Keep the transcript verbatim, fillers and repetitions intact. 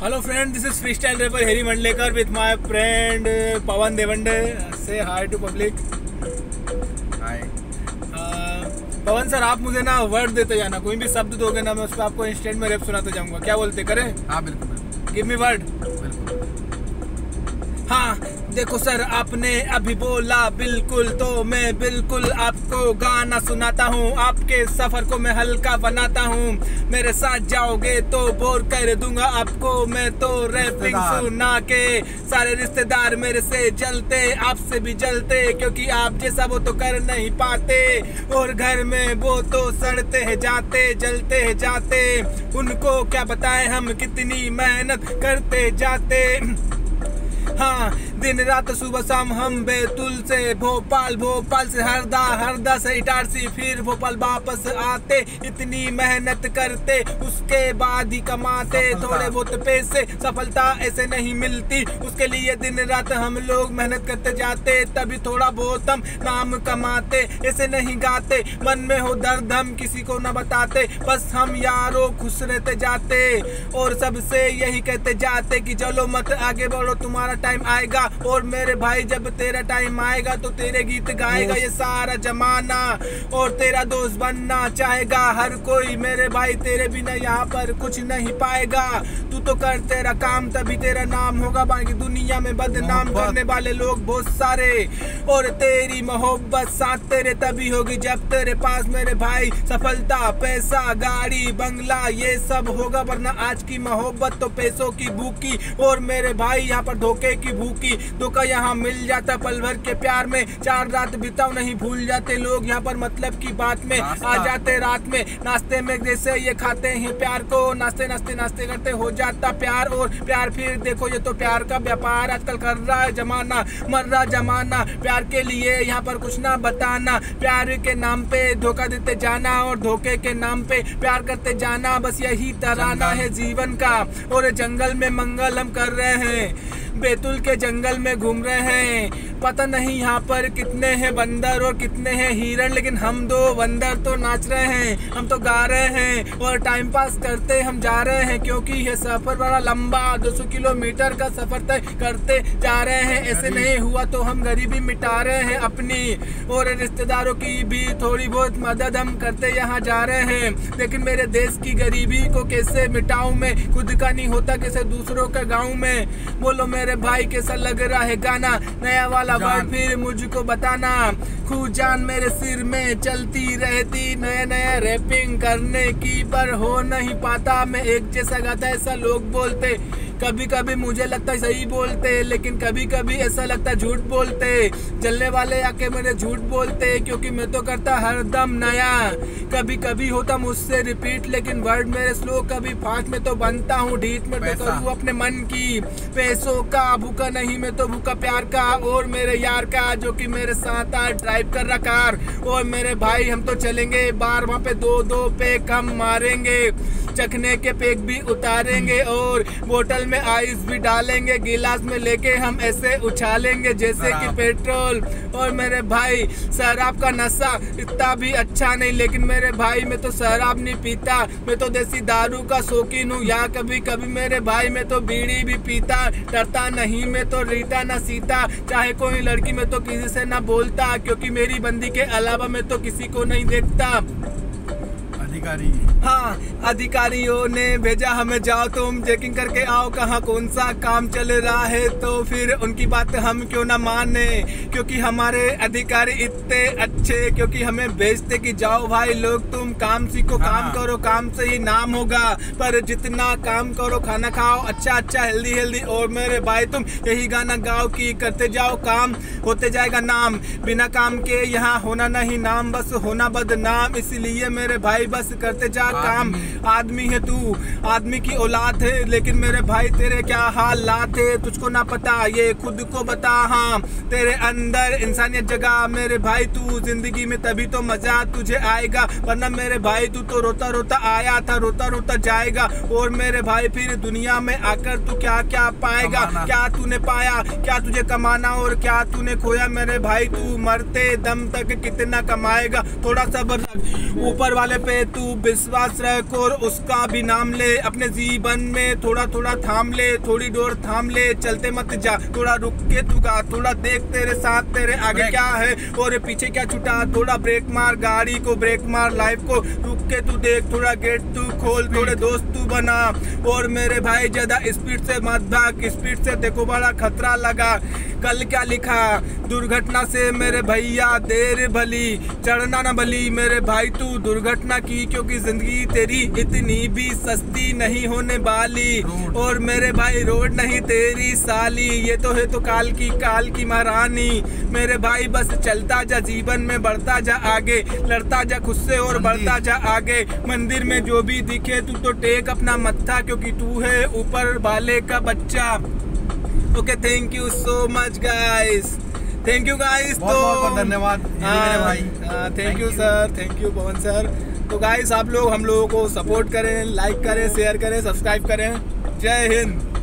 Hello friend, this is freestyle rapper Harry Mandlekar with my friend Pawan Devande. Say hi to public. Hi. Uh, Pawan sir, आप मुझे ना word देते जाना, कोई भी शब्द दोगे ना मैं उस पर आपको इंस्टेंट में रैप सुनाते जाऊंगा। क्या बोलते, करें? हाँ बिल्कुल बिल्कुल। Give me word. बिल्कुल। हाँ देखो सर, आपने अभी बोला बिल्कुल, तो मैं बिल्कुल आपको गाना सुनाता हूँ। आपके सफर को मैं हल्का बनाता हूँ। मेरे साथ जाओगे तो बोर कर दूंगा आपको मैं तो रैपिंग सुना के। सारे रिश्तेदार मेरे से जलते, आपसे भी जलते, क्योंकि आप जैसा वो तो कर नहीं पाते। और घर में वो तो सड़ते हैं जाते, जलते हैं जाते। उनको क्या बताएं हम कितनी मेहनत करते जाते। हाँ दिन रात सुबह शाम हम बैतूल से भोपाल, भोपाल से हरदा, हरदा से इटारसी, फिर भोपाल वापस आते। इतनी मेहनत करते उसके बाद ही कमाते थोड़े बहुत पैसे। सफलता ऐसे नहीं मिलती, उसके लिए दिन रात हम लोग मेहनत करते जाते, तभी थोड़ा बहुत हम नाम कमाते। ऐसे नहीं गाते, मन में हो दर्द हम किसी को न बताते, बस हम यारों खुश रहते जाते। और सबसे यही कहते जाते कि चलो मत आगे बढ़ो, तुम्हारा टाइम आएगा। और मेरे भाई जब तेरा टाइम आएगा तो तेरे गीत गाएगा ये सारा जमाना, और तेरा दोस्त बनना चाहेगा हर कोई। मेरे भाई तेरे बिना यहाँ पर कुछ नहीं पाएगा। तू तो कर तेरा काम, तभी तेरा नाम होगा। बाकी दुनिया में बदनाम करने वाले लोग बहुत सारे, और तेरी मोहब्बत साथ तेरे तभी होगी जब तेरे पास मेरे भाई सफलता, पैसा, गाड़ी, बंगला ये सब होगा। वरना आज की मोहब्बत तो पैसों की भूखी, और मेरे भाई यहाँ पर धोखे की भूखी। धोखा यहाँ मिल जाता पल भर के प्यार में, चार रात बिताओ नहीं भूल जाते लोग यहाँ पर मतलब की बात में। आ जाते रात में नाश्ते में जैसे ये खाते हैं प्यार को, नाश्ते नाश्ते नाश्ते करते हो जाता प्यार। और प्यार फिर देखो ये तो प्यार का व्यापार आजकल कर रहा है जमाना, मर रहा जमाना। प्यार के लिए यहाँ पर कुछ ना बताना, प्यार के नाम पे धोखा देते जाना, और धोखे के नाम पे प्यार करते जाना। बस यही तराना है जीवन का, और जंगल में मंगल हम कर रहे हैं। बैतूल के जंगल में घूम रहे हैं, पता नहीं यहाँ पर कितने हैं बंदर और कितने हैं हिरण, लेकिन हम दो बंदर तो नाच रहे हैं, हम तो गा रहे हैं और टाइम पास करते हम जा रहे हैं। क्योंकि ये सफर बड़ा लंबा, दो सौ किलोमीटर का सफर तय करते जा रहे हैं। ऐसे नहीं हुआ तो हम गरीबी मिटा रहे हैं अपनी, और रिश्तेदारों की भी थोड़ी बहुत मदद हम करते यहाँ जा रहे हैं। लेकिन मेरे देश की गरीबी को कैसे मिटाऊं मैं, खुद का नहीं होता कैसे दूसरों का गाँव में। बोलो मेरे भाई कैसा लग रहा है गाना, नया वाला वर्ड फिर मुझको बताना। खूब जान मेरे सिर में चलती रहती, नया नया रैपिंग करने की, पर हो नहीं पाता मैं एक जैसा गाता ऐसा लोग बोलते। कभी कभी मुझे लगता है सही बोलते, लेकिन कभी कभी ऐसा लगता है झूठ बोलते। जलने वाले आके मेरे झूठ बोलते, क्योंकि मैं तो करता हर दम नया। कभी कभी होता मुझसे रिपीट, लेकिन वर्ड मेरे स्लो, कभी फास्ट में तो बनता हूँ ढीठ में तो करूँ अपने मन की। पैसों का भूखा नहीं मैं तो भूखा प्यार का, और मेरे यार का जो कि मेरे साथ आ ड्राइव कर रहा कार। और मेरे भाई हम तो चलेंगे बार, वहाँ पे दो दो पैक हम मारेंगे, चखने के पैक भी उतारेंगे, और बोतल में आइस भी डालेंगे, गिलास में लेके हम ऐसे उछालेंगे जैसे कि पेट्रोल। और मेरे भाई शराब का नशा इतना भी अच्छा नहीं, लेकिन मेरे भाई मैं तो शराब नहीं पीता, मैं तो देसी दारू का शौकीन हूँ। या कभी कभी मेरे भाई मैं तो बीड़ी भी पीता, डरता नहीं मैं तो रीता न सीता। चाहे कोई लड़की मैं तो किसी से ना बोलता, क्योंकि मेरी बंदी के अलावा मैं तो किसी को नहीं देखता। अधिकारी हाँ अधिकारियों ने भेजा हमें, जाओ तुम चेकिंग करके आओ कहाँ कौन सा काम चल रहा है। तो फिर उनकी बात हम क्यों ना माने, क्योंकि हमारे अधिकारी इतने अच्छे, क्योंकि हमें भेजते कि जाओ भाई लोग तुम काम सीखो, हाँ। काम करो, काम से ही नाम होगा। पर जितना काम करो, खाना खाओ अच्छा अच्छा हेल्दी हेल्दी, और मेरे भाई तुम यही गाना गाओ कि करते जाओ काम होते जाएगा नाम। बिना काम के यहाँ होना नहीं नाम, बस होना बदनाम। इसलिए मेरे भाई बस करते जा काम। आदमी है तू, आदमी की औलाद है, लेकिन मेरे भाई तेरे क्या हालात है तुझको ना पता, ये खुद को बता। हाँ तेरे अंदर इंसानियत जगह मेरे भाई, तू जिंदगी में तभी तो मजा तुझे आएगा, वरना मेरे भाई तू तो रोता रोता आया था, रोता रोता जाएगा। और मेरे भाई फिर दुनिया में आकर तू क्या क्या पाएगा, क्या तूने पाया, क्या तुझे कमाना और क्या तूने खोया। मेरे भाई तू मरते दम तक कितना कमाएगा, थोड़ा सब्र रख, ऊपर वाले पे तू तू विश्वास रख और उसका भी नाम ले, अपने जीवन में थोड़ा थोड़ा थाम ले, थोड़ी डोर थाम ले, चलते मत जा, थोड़ा रुक के तू गा, थोड़ा देख तेरे साथ तेरे आगे क्या है और पीछे क्या छुटा, थोड़ा ब्रेक मार, गाड़ी को ब्रेक मार, लाइफ को रुक के तू देख, थोड़ा गेट तू खोल, थोड़े दोस्त तू बना। और मेरे भाई ज्यादा स्पीड से मत भाग, स्पीड से देखो बड़ा खतरा लगा। कल क्या लिखा, दुर्घटना से मेरे भैया देर भली, चढ़ना न भली मेरे भाई तू दुर्घटना की, क्योंकि जिंदगी तेरी इतनी भी सस्ती नहीं होने वाली। और मेरे भाई रोड नहीं तेरी साली, ये तो है तो काल की काल की महारानी। मेरे भाई बस चलता जा, जीवन में बढ़ता जा आगे, लड़ता जा खुद से और बढ़ता जा आगे। मंदिर में जो भी दिखे तू तो टेक अपना मत्था, क्योंकि तू है ऊपर वाले का बच्चा। Okay, thank you so much guys, thank you guys. तो बहुत धन्यवाद मेरे भाई, thank you sir, thank you Pawan sir. तो गाइस आप लोग हम लोगों को सपोर्ट करें, लाइक करें, शेयर करें, सब्सक्राइब करें। जय हिंद।